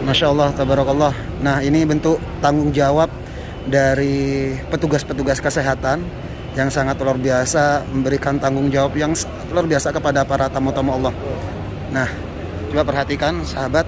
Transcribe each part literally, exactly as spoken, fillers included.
Masya Allah, tabarakallah. Nah, ini bentuk tanggung jawab dari petugas-petugas kesehatan yang sangat luar biasa, memberikan tanggung jawab yang luar biasa kepada para tamu-tamu Allah. Nah, coba perhatikan sahabat.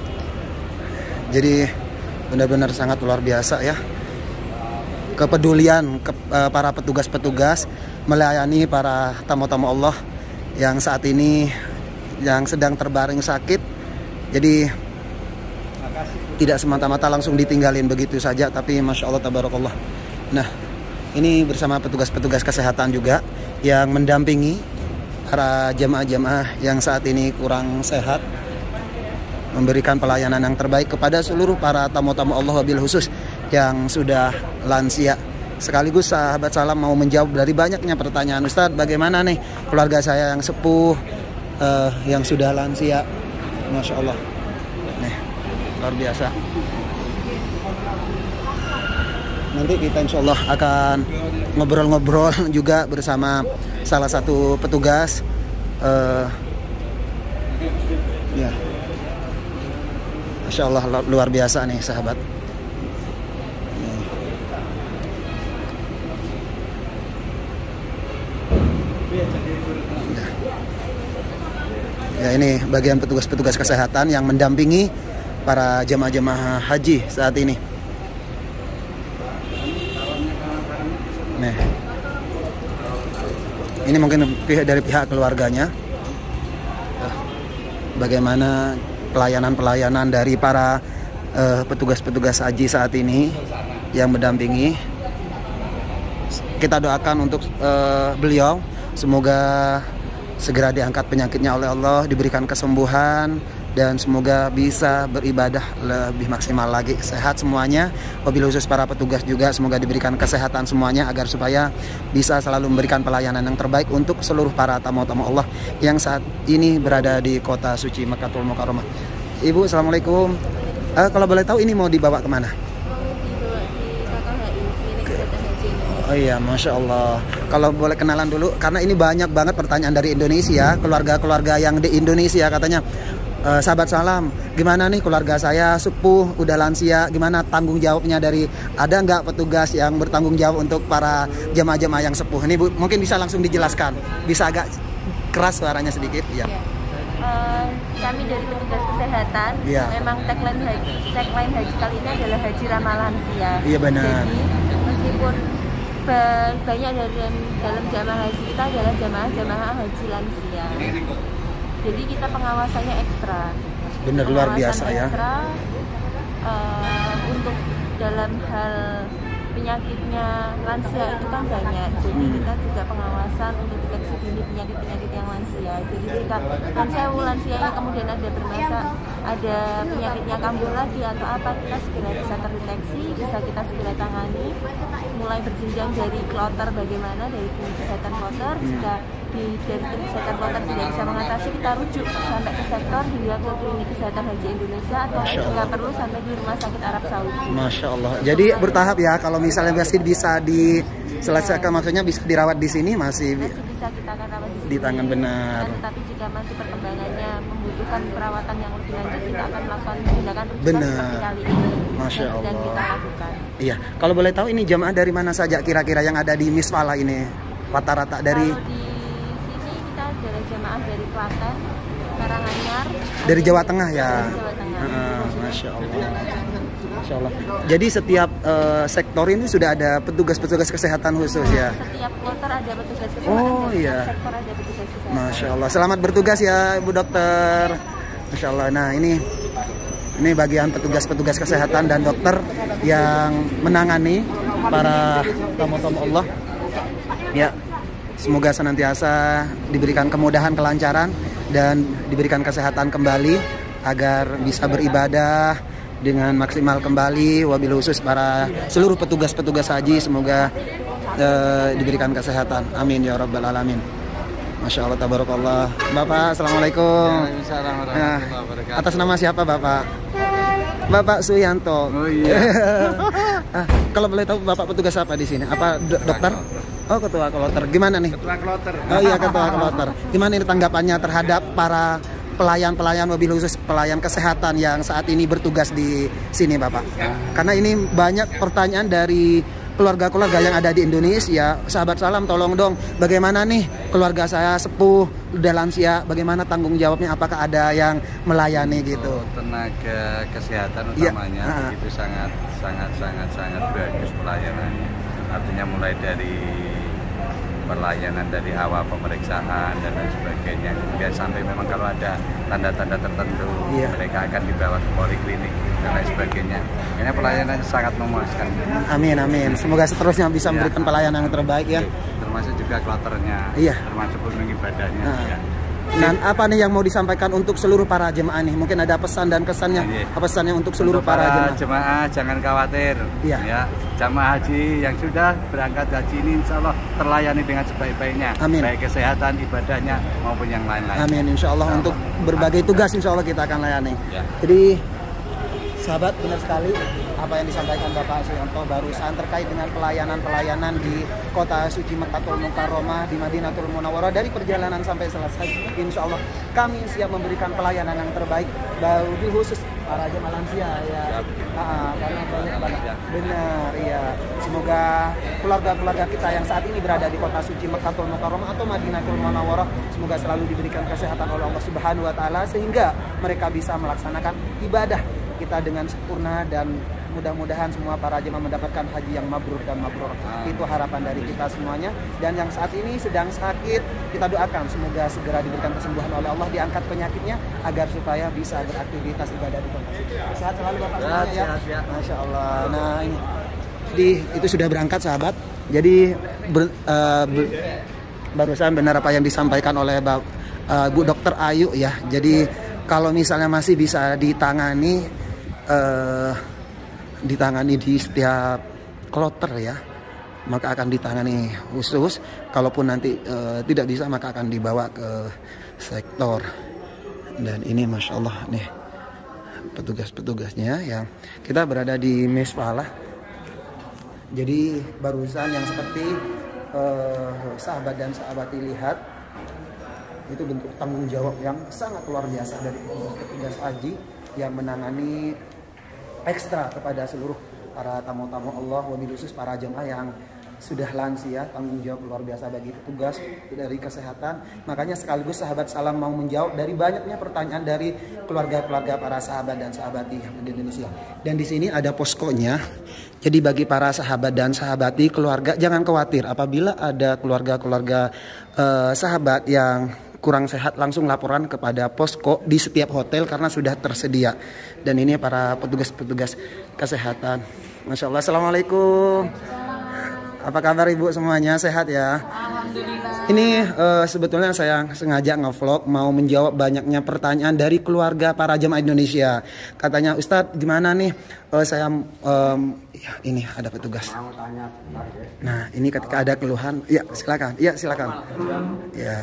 Jadi benar-benar sangat luar biasa ya, kepedulian ke, uh, para petugas-petugas melayani para tamu-tamu Allah yang saat ini yang sedang terbaring sakit. Jadi tidak semata-mata langsung ditinggalin begitu saja, tapi Masya Allah, tabarakallah. Nah, ini bersama petugas-petugas kesehatan juga yang mendampingi para jamaah-jamaah yang saat ini kurang sehat, memberikan pelayanan yang terbaik kepada seluruh para tamu-tamu Allah, wabil khusus yang sudah lansia. Sekaligus sahabat salam mau menjawab dari banyaknya pertanyaan, Ustadz, bagaimana nih keluarga saya yang sepuh, uh, yang sudah lansia. Masya Allah, nih luar biasa. Nanti kita insya Allah akan ngobrol-ngobrol juga bersama salah satu petugas. Uh, ya, Masya Allah, luar biasa nih sahabat. Ya, ini bagian petugas-petugas kesehatan yang mendampingi para jemaah-jemaah haji saat ini. Nah, ini mungkin pihak dari pihak keluarganya. Bagaimana pelayanan-pelayanan dari para uh, petugas-petugas haji saat ini yang mendampingi. Kita doakan untuk uh, beliau, semoga segera diangkat penyakitnya oleh Allah, diberikan kesembuhan, dan semoga bisa beribadah lebih maksimal lagi. Sehat semuanya, wabil khusus para petugas juga semoga diberikan kesehatan semuanya agar supaya bisa selalu memberikan pelayanan yang terbaik untuk seluruh para tamu-tamu Allah yang saat ini berada di kota suci Makkatul Mukarramah. Ibu, assalamualaikum. Uh, kalau boleh tahu ini mau dibawa kemana? Oh iya, Masya Allah. Kalau boleh kenalan dulu, karena ini banyak banget pertanyaan dari Indonesia, keluarga-keluarga yang di Indonesia katanya, e, sahabat salam, gimana nih keluarga saya sepuh, udah lansia, gimana tanggung jawabnya dari, ada nggak petugas yang bertanggung jawab untuk para jemaah-jemaah yang sepuh? Ini Bu, mungkin bisa langsung dijelaskan, bisa agak keras suaranya sedikit, ya. Uh, kami dari petugas kesehatan, ya. Memang tagline haji, tagline haji kali ini adalah haji ramah lansia. Iya benar. Jadi meskipun banyak dalam dalam jamaah haji kita adalah jamaah-jamaah haji lansia. Jadi kita pengawasannya ekstra. Benar, luar biasa ekstra, ya. Uh, untuk dalam hal penyakitnya lansia itu kan banyak. Jadi hmm. kita juga pengawasan untuk deteksi dini penyakit-penyakit yang lansia. Jadi jika lansia lansianya kemudian ada bermasa, ada penyakitnya kambuh lagi atau apa, kita segera bisa terdeteksi, bisa kita segera tangani. Mulai berjenjang dari kloter, bagaimana dari klinik kesehatan kloter, hmm. jika di dari klinik kesehatan kloter tidak bisa mengatasi, kita rujuk sampai ke sektor hingga ke klinik kesehatan haji Indonesia atau jika perlu sampai di rumah sakit Arab Saudi. Masya Allah. Jadi bertahap ya, kalau misalnya masih bisa diselesaikan, ya. Maksudnya bisa dirawat di sini masih, masih bisa kita akan rawat di, di sini. tangan benar. Dan, tapi jika masih perkembangannya membutuhkan perawatan yang lebih lanjut, kita akan melakukan tindakan rujukan seperti kali ini. Masya Allah. Dan kita lakukan. Iya, kalau boleh tahu ini jamaah dari mana saja kira-kira yang ada di Misfala ini? Rata-rata dari... Kalau di sini kita adalah jamaah dari Klaten, Karanganyar. Dari Jawa Tengah ya? Dari Jawa Tengah. Uh, Masya Allah. Masya Allah. Jadi setiap uh, sektor ini sudah ada petugas-petugas kesehatan khusus ya? Setiap kloter ada petugas kesehatan. Oh iya. Sektor ada petugas kesehatan. Masya Allah. Selamat bertugas ya Ibu Dokter. Masya Allah. Nah ini ini bagian petugas-petugas kesehatan dan dokter yang menangani para tamu-tamu Allah. Ya, semoga senantiasa diberikan kemudahan, kelancaran, dan diberikan kesehatan kembali agar bisa beribadah dengan maksimal kembali. Wabil khusus para seluruh petugas-petugas haji, semoga uh, diberikan kesehatan. Amin ya rabbal alamin. Masya Allah, tabarakallah. Bapak, assalamualaikum. Nah, atas nama siapa Bapak? Bapak Suyanto. Oh iya. Ah, kalau boleh tahu Bapak petugas apa di sini? Apa do dokter? Oh, ketua kloter. Gimana nih? Ketua kloter. Oh iya, ketua kloter. Gimana ini tanggapannya terhadap para pelayan-pelayan mobil khusus, pelayan kesehatan yang saat ini bertugas di sini Bapak. Karena ini banyak pertanyaan dari keluarga-keluarga yang ada di Indonesia. Sahabat salam, tolong dong, bagaimana nih keluarga saya sepuh, udah lansia, bagaimana tanggung jawabnya, apakah ada yang melayani gitu? Oh, tenaga kesehatan utamanya ya. Itu sangat sangat sangat sangat bagus pelayanannya. Artinya mulai dari pelayanan dari awal pemeriksaan dan lain sebagainya, kemudian sampai memang kalau ada tanda-tanda tertentu ya, mereka akan dibawa ke poliklinik dan lain sebagainya. Ini pelayanannya sangat memuaskan. Amin amin. Semoga seterusnya bisa ya, memberikan pelayanan yang terbaik ya. Termasuk juga kloternya, iya, termasuk ibadahnya. Nah. Ya. Nah, apa nih yang mau disampaikan untuk seluruh para jemaah nih? Mungkin ada pesan dan kesannya, iya, apa pesannya untuk seluruh untuk para, para jemaah? Jemaah jangan khawatir, iya, ya. Jamaah haji yang sudah berangkat haji ini insya Allah terlayani dengan sebaik-baiknya, baik kesehatan, ibadahnya maupun yang lain-lain. Amin, insya Allah. Untuk berbagai tugas insya Allah kita akan layani. Ya. Jadi sahabat, benar sekali apa yang disampaikan Bapak Suyanto barusan terkait dengan pelayanan-pelayanan di kota suci Mekkatul Mukarramah, di Madinatul Munawwarah. Dari perjalanan sampai selesai, insya Allah kami siap memberikan pelayanan yang terbaik, bagi khusus para jemaah lansia ya. Nah, karena banyak banget. Benar ya. Semoga keluarga-keluarga kita yang saat ini berada di kota suci Mekkatul Mukarramah atau Madinatul Munawwarah, semoga selalu diberikan kesehatan oleh Allah Subhanahu wa taala sehingga mereka bisa melaksanakan ibadah kita dengan sempurna, dan mudah-mudahan semua para jemaah mendapatkan haji yang mabrur dan mabrur. Itu harapan dari kita semuanya. Dan yang saat ini sedang sakit, kita doakan semoga segera diberikan kesembuhan oleh Allah, diangkat penyakitnya agar supaya bisa beraktivitas ibadah di kota suci. Sehat selalu Bapak semuanya ya. Masya Allah. Nah ini, di, itu sudah berangkat sahabat. Jadi ber, uh, ber, barusan benar apa yang disampaikan oleh Bapak, uh, Bu Dokter Ayu ya. Jadi kalau misalnya masih bisa ditangani, Uh, ditangani di setiap kloter ya, maka akan ditangani khusus. Kalaupun nanti uh, tidak bisa, maka akan dibawa ke sektor. Dan ini Masya Allah nih petugas-petugasnya ya. Kita berada di Mesfalah. Jadi barusan yang seperti uh, sahabat dan sahabati lihat, itu bentuk tanggung jawab yang sangat luar biasa dari petugas haji yang menangani ekstra kepada seluruh para tamu-tamu Allah, wabil khusus para jemaah yang sudah lansia. Tanggung jawab luar biasa bagi petugas dari kesehatan. Makanya sekaligus sahabat salam mau menjawab dari banyaknya pertanyaan dari keluarga-keluarga para sahabat dan sahabati di Indonesia. Dan di sini ada poskonya. Jadi bagi para sahabat dan sahabati keluarga, jangan khawatir apabila ada keluarga-keluarga eh, sahabat yang kurang sehat, langsung laporan kepada posko di setiap hotel karena sudah tersedia. Dan ini para petugas-petugas kesehatan. Masya Allah. Assalamualaikum. Apa kabar Ibu semuanya? Sehat ya? Alhamdulillah. Ini uh, sebetulnya saya sengaja nge-vlog mau menjawab banyaknya pertanyaan dari keluarga para jemaah Indonesia. Katanya, Ustadz gimana nih? Uh, saya um, ya, ini ada petugas. Nah ini ketika ada keluhan, ya silakan. Ya silakan. Ya.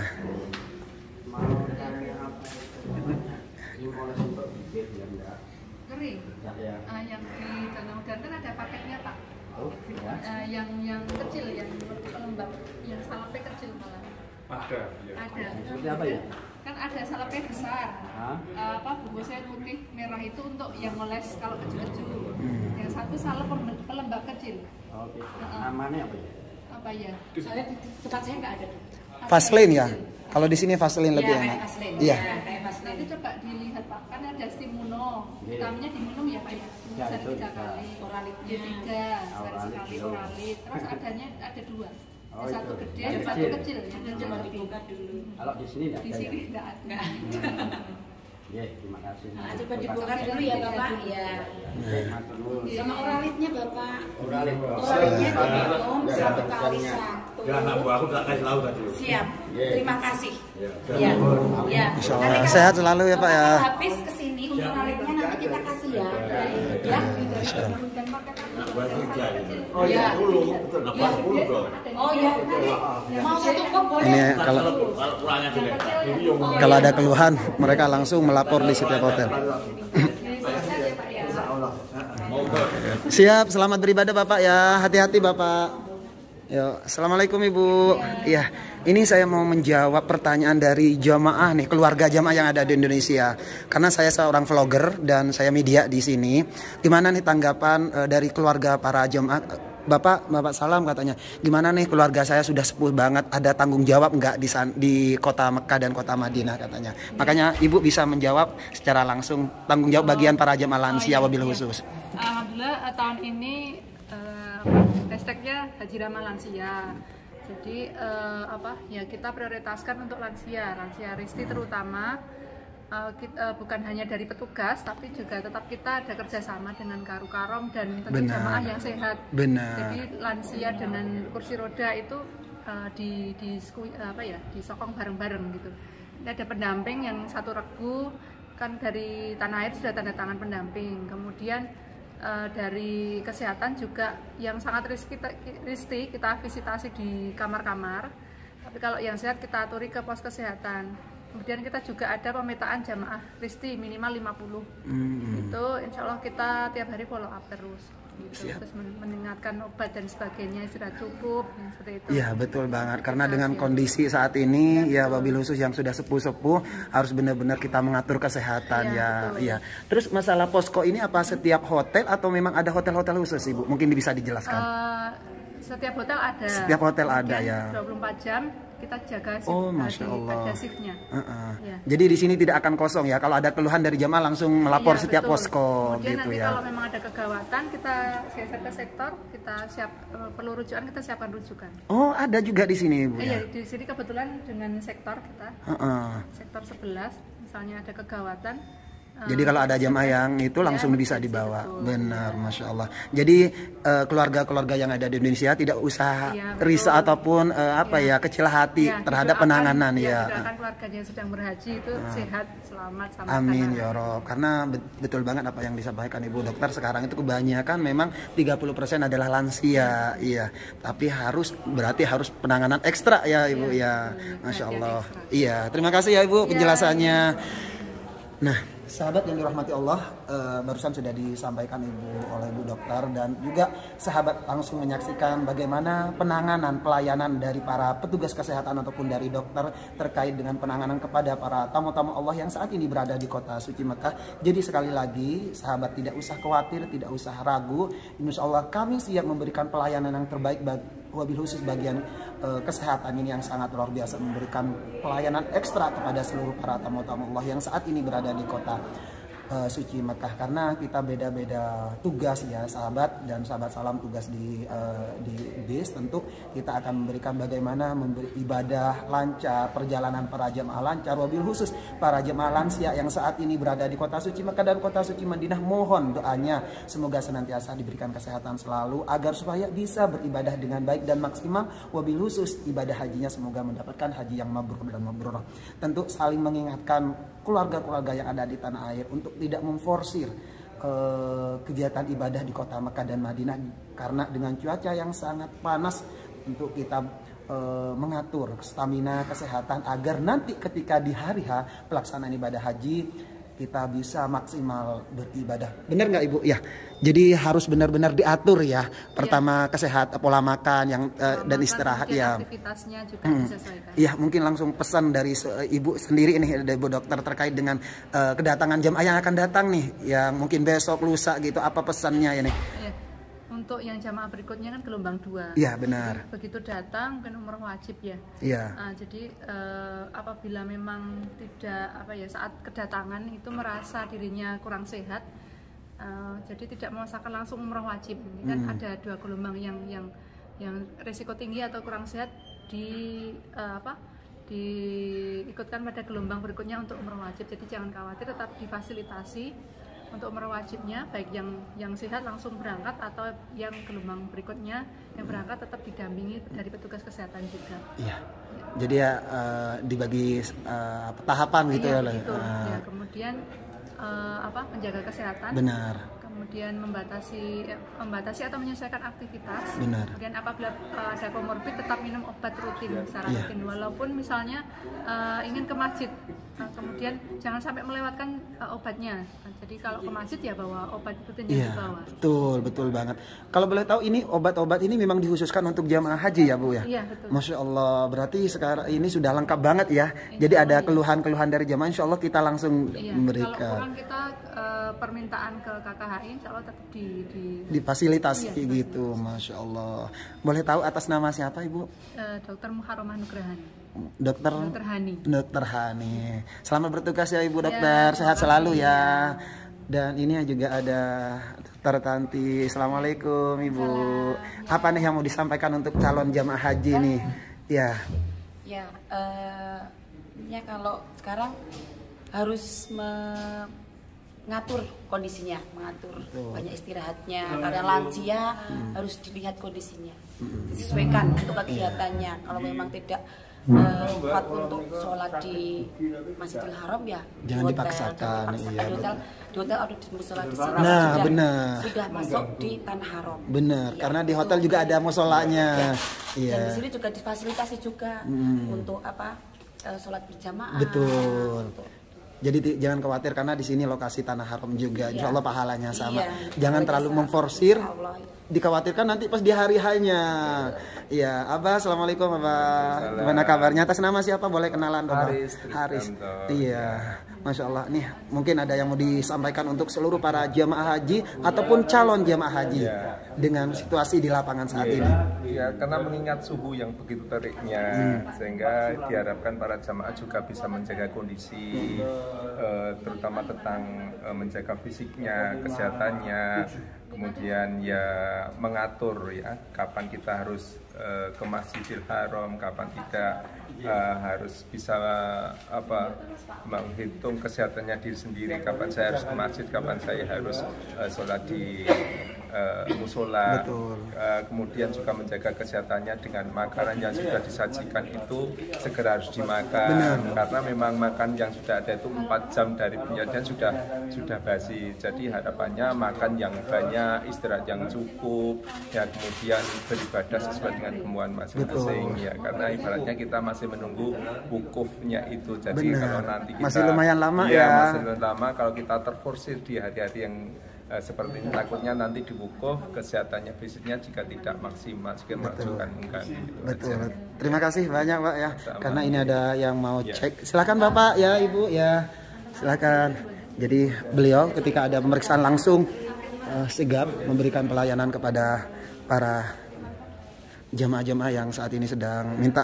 Kering. Uh, yang di Danau Danten ada paketnya Pak. Uh, yang yang kecil, yang pelembab, yang salapnya kecil malah. Ada. Ya. Ada. Seperti apa ya? Kan ada salapnya besar. Uh, apa bungkusnya putih merah itu untuk yang ngoles kalau kecil-kecil. Hmm. Yang satu salep pelembab kecil. Oke. Uh, Namanya apa ya? Apa ya? Soalnya di tempat saya nggak ada. Vaseline ya? Kalau di sini Vaseline ya, lebih enak. Iya. Nanti coba dilihat Pak, kan ada Stimuno, vitaminnya diminum ya Pak ya. Ya, sehari itu tiga bisa. kali, oralitnya tiga, sehari sekali oralit. Terus adanya ada dua, Oh, yang satu itu. gede, Yang yang satu kecil. kecil. Yang kecil harus dibuka dulu. Kalau di sini enggak Di ada. sini Ya? enggak ada. Ya, terima kasih. Nah, coba dibongkar dulu ya Bapak. Ya. Sama oralitnya Bapak. Oralit. Oralitnya diminum satu kali satu. Ya, nak bu, aku tak kasih tahu tadi. Siap. Terima kasih. Ya. Ya. Ya. Insya Allah. Sehat selalu ya Pak ya. Habis kesini untuk oralitnya nanti kita kasih ya. Ya. Oh ya, sepuluh, betul. Nambah sepuluh dong. Oh ya, nanti mau satu kop boleh. Ini kalau Kalau kurangnya gede. kalau ada keluhan mereka langsung melapor di setiap hotel. Siap, selamat beribadah Bapak ya. Hati-hati Bapak. Yo, assalamualaikum Ibu. Iya, ini saya mau menjawab pertanyaan dari jamaah nih, keluarga jamaah yang ada di Indonesia. Karena saya seorang vlogger dan saya media di sini. Gimana nih tanggapan uh, dari keluarga para jamaah? Bapak, Bapak salam katanya. Gimana nih keluarga saya sudah sepuh banget, ada tanggung jawab nggak di di kota Mekah dan kota Madinah katanya. Makanya Ibu bisa menjawab secara langsung tanggung jawab bagian para jamaah lansia wabil khusus. Alhamdulillah tahun ini uh, hashtagnya Haji Ramah Lansia. Jadi uh, apa ya kita prioritaskan untuk lansia, lansia Risti terutama. Uh, kita, uh, bukan hanya dari petugas, tapi juga tetap kita ada kerjasama dengan Karu Karom dan tentu jamaah yang sehat. Benar. Jadi lansia dengan kursi roda itu uh, di di apa ya disokong bareng-bareng gitu. Ini ada pendamping yang satu regu kan dari Tanah Air sudah tanda tangan pendamping. Kemudian uh, dari kesehatan juga yang sangat risti kita, risti kita visitasi di kamar-kamar. Tapi kalau yang sehat kita aturi ke pos kesehatan. Kemudian kita juga ada pemetaan jamaah Risti minimal lima puluh. Mm-hmm. Itu insya Allah kita tiap hari follow up terus. Gitu. Terus mendengarkan obat dan sebagainya sudah cukup, yang seperti itu. Iya betul banget. Karena dengan kondisi saat ini ya, ya wabil khusus yang sudah sepuh-sepuh harus benar-benar kita mengatur kesehatan ya. Ya. ya. Terus masalah posko ini apa setiap hotel atau memang ada hotel-hotel khusus Ibu? Mungkin bisa dijelaskan. Uh, setiap hotel ada. Setiap hotel ada ya. dua puluh empat jam. Kita jaga shift, oh, Masya Allah. ada shiftnya. Uh -uh. Ya. Jadi di sini tidak akan kosong ya. Kalau ada keluhan dari jamaah langsung melapor ya, setiap betul. Posko. Kemudian gitu nanti ya. Kalau memang ada kegawatan kita geser ke sektor, kita siap perlu rujukan kita siapkan rujukan. Oh ada juga di sini Bu. Eh, ya? Iya di sini kebetulan dengan sektor kita, uh -uh. sektor sebelas misalnya ada kegawatan. Jadi kalau ada jamaah yang itu langsung ya, bisa dibawa, benar, masya Allah. Jadi keluarga-keluarga uh, yang ada di Indonesia tidak usah ya, risau ataupun uh, apa ya, ya kecil hati ya, terhadap penanganan ya. Ya. Keluarganya yang sedang berhaji itu uh, sehat, selamat, sama amin ya Rob. Karena betul banget apa yang disampaikan Ibu Dokter sekarang itu kebanyakan memang tiga puluh persen adalah lansia, iya. Tapi harus berarti harus penanganan ekstra ya Ibu ya, ya. Masya Allah. Iya, terima kasih ya Ibu penjelasannya. Nah. Sahabat yang dirahmati Allah, uh, barusan sudah disampaikan Ibu oleh Bu Dokter dan juga sahabat langsung menyaksikan bagaimana penanganan pelayanan dari para petugas kesehatan ataupun dari dokter terkait dengan penanganan kepada para tamu-tamu Allah yang saat ini berada di kota suci Mekah. Jadi sekali lagi sahabat tidak usah khawatir, tidak usah ragu. Insya Allah kami siap memberikan pelayanan yang terbaik bagi wabil khusus bagian uh, kesehatan ini yang sangat luar biasa, memberikan pelayanan ekstra kepada seluruh para tamu-tamu Allah yang saat ini berada di kota uh, suci Mekah. Karena kita beda-beda tugas ya sahabat, dan sahabat salam tugas di uh, di bis tentu kita akan memberikan bagaimana memberi ibadah lancar, perjalanan para jemaah lancar, wabil khusus para jemaah lansia yang saat ini berada di kota suci Mekah dan kota suci Madinah. Mohon doanya semoga senantiasa diberikan kesehatan selalu agar supaya bisa beribadah dengan baik dan maksimal, wabil khusus ibadah hajinya semoga mendapatkan haji yang mabrur dan mabrurah. Tentu saling mengingatkan keluarga-keluarga yang ada di tanah air untuk tidak memforsir uh, kegiatan ibadah di kota Mekah dan Madinah, karena dengan cuaca yang sangat panas untuk kita uh, mengatur stamina kesehatan agar nanti ketika di hari H pelaksanaan ibadah haji kita bisa maksimal beribadah. Benar nggak Ibu? Ya. Jadi harus benar-benar diatur ya. Pertama ya. Kesehatan, pola makan yang uh, dan istirahat ya. Aktivitasnya juga hmm. disesuaikan. Iya, mungkin langsung pesan dari uh, Ibu sendiri ini dari Ibu Dokter terkait dengan uh, kedatangan jemaah yang akan datang nih, yang mungkin besok lusa gitu. Apa pesannya ya nih? Ya. Untuk yang jamaah berikutnya kan gelombang dua. Iya benar. Jadi, begitu datang kan umroh wajib ya. Iya. Nah, jadi uh, apabila memang tidak apa ya saat kedatangan itu merasa dirinya kurang sehat, uh, jadi tidak merasakan langsung umroh wajib. Ini kan hmm. ada dua gelombang yang yang yang risiko tinggi atau kurang sehat di uh, apa diikutkan pada gelombang berikutnya untuk umroh wajib. Jadi jangan khawatir, tetap difasilitasi untuk umroh wajibnya, baik yang yang sehat langsung berangkat atau yang gelombang berikutnya yang berangkat tetap didampingi dari petugas kesehatan juga. Iya. Ya. Jadi ya uh, dibagi uh, tahapan gitu ya. Gitu. Uh, ya. Kemudian uh, apa menjaga kesehatan. Benar. Kemudian membatasi membatasi atau menyesuaikan aktivitas. Benar. Kemudian apabila uh, ada komorbid tetap minum obat rutin secara yeah. rutin, walaupun misalnya uh, ingin ke masjid, uh, kemudian jangan sampai melewatkan uh, obatnya. Jadi Jadi kalau ke masjid ya bawa obat ikutin yang Iya, dibawa. betul, betul banget. Kalau boleh tahu ini obat-obat ini memang dikhususkan untuk jamaah haji ya Bu ya? Iya, betul. Masya Allah, berarti sekarang ini sudah lengkap banget ya. Jadi ada keluhan-keluhan dari jamaah, insya Allah kita langsung Iya, memberikan. kalau kurang kita uh, permintaan ke K K H I, insya Allah tetap di, di Difasilitasi Iya, gitu, Masya Allah. Boleh tahu atas nama siapa Ibu? uh, Dokter Muharramah Nugrahani. Dokter Dokter Hani. Dokter Hani. Selamat bertugas ya Ibu Dokter, Ya, sehat selalu ya. ya. Dan ini juga ada Dokter Tanti. Assalamualaikum Ibu. Apa nih yang mau disampaikan untuk calon jamaah haji nih? Ya. Ya, uh, ya kalau sekarang harus mengatur kondisinya, mengatur Betul. banyak istirahatnya. Karena lansia hmm. harus dilihat kondisinya, disesuaikan untuk kegiatannya. Kalau memang tidak kuat uh, untuk sholat di Masjidil Haram ya Jangan di hotel, dipaksakan, jangan dipaksakan. iya, di hotel di hotel atau di musola di sini Nah, sudah, benar. sudah masuk di tanah haram. Bener, Ya, karena di itu. hotel juga ada musolanya. Ya. Iya. Dan di sini juga difasilitasi juga Hmm. untuk apa uh, sholat berjamaah. Betul. Untuk- Jadi ti- jangan khawatir karena di sini lokasi tanah haram juga. Insya Allah pahalanya sama. Iya. Jangan terlalu Pahalanya memforsir. sama. Insya Allah. Dikhawatirkan nanti pas di hari hanya. Iya, Abah, assalamualaikum Abah. Gimana kabarnya? Atas nama siapa? Boleh kenalan dong? Bang? Haris Haris. Tristanto. Iya, Masya Allah. Nih, mungkin ada yang mau disampaikan untuk seluruh para jamaah haji ataupun calon jamaah haji Iya. dengan situasi di lapangan saat ini. Ya, karena mengingat suhu yang begitu teriknya, sehingga diharapkan para jamaah juga bisa menjaga kondisi, eh, terutama tentang eh, menjaga fisiknya, kesehatannya, kemudian ya mengatur ya kapan kita harus eh, ke Masjidil Haram, kapan kita eh, harus bisa apa menghitung kesehatannya diri sendiri, kapan saya harus ke masjid, kapan saya harus eh, sholat di uh, musola. Uh, kemudian juga menjaga kesehatannya dengan makanan yang sudah disajikan itu segera harus dimakan. Benar. Karena memang makan yang sudah ada itu empat jam dari penyajian sudah sudah basi. Jadi harapannya makan yang banyak, istirahat yang cukup, ya kemudian beribadah sesuai dengan kemauan masing-masing ya. Karena ibaratnya kita masih menunggu wukufnya itu. Jadi Benar. kalau nanti kita Masih lumayan lama ya, ya. masih lumayan lama kalau kita terforsir di hari-hari yang Uh, seperti ini, takutnya nanti di wukuf kesehatannya fisiknya jika tidak maksimal jika mengajukan mengganggu gitu Betul. aja. Terima kasih banyak Pak ya. Sama. Karena ini ada yang mau Ya. cek. Silakan Bapak ya Ibu ya. Silakan. Jadi beliau ketika ada pemeriksaan langsung uh, sigap memberikan pelayanan kepada para jamaah-jamaah yang saat ini sedang minta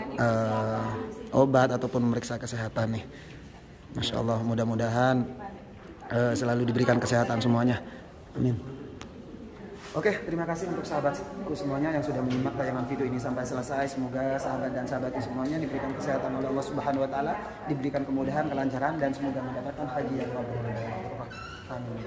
uh, obat ataupun memeriksa kesehatan nih. Masya Allah, mudah-mudahan Uh, selalu diberikan kesehatan semuanya. Amin. Oke, terima kasih untuk sahabatku semuanya yang sudah menyimak tayangan video ini sampai selesai. Semoga sahabat dan sahabatku semuanya diberikan kesehatan oleh Allah Subhanahu wa taala, diberikan kemudahan, kelancaran dan semoga mendapatkan haji yang mabrur. Amin.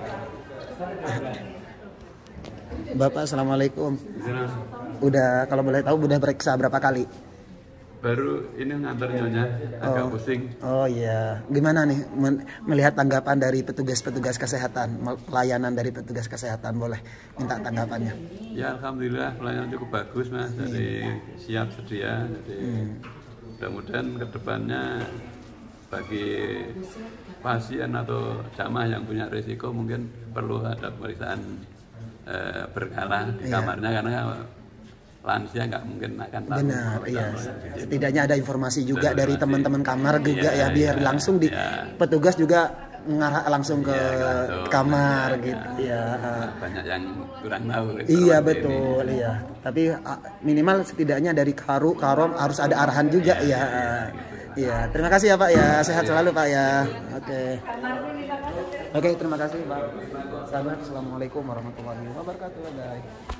Bapak, assalamualaikum. Udah, kalau boleh tahu udah periksa berapa kali? Baru ini ngantar nyonya, agak Oh. pusing. Oh iya, gimana nih men- melihat tanggapan dari petugas-petugas kesehatan, pelayanan dari petugas kesehatan, boleh minta tanggapannya? Ya alhamdulillah pelayanan cukup bagus mas, dari siap sedia. Jadi mudah-mudahan kedepannya bagi pasien atau jamaah yang punya risiko mungkin perlu ada pemeriksaan eh, berkala di Iya. kamarnya karena lansia nggak mungkin akan tahu. Benar, kalau iya. kalau- Setidaknya ada informasi juga Ada dari informasi. teman-teman kamar juga Iya, ya, biar iya, langsung di iya. petugas juga mengarah langsung ke Iya, langsung. kamar Iya, gitu. iya. Ya. Banyak yang kurang tahu. Iya informasi betul, ini. iya. Tapi ah, minimal setidaknya dari karu karom harus ada arahan juga ya. Iya, terima kasih ya Pak ya. Sehat selalu Pak ya. Oke. Oke, terima kasih Pak. Sahabat, assalamualaikum warahmatullahi wabarakatuh. Bye.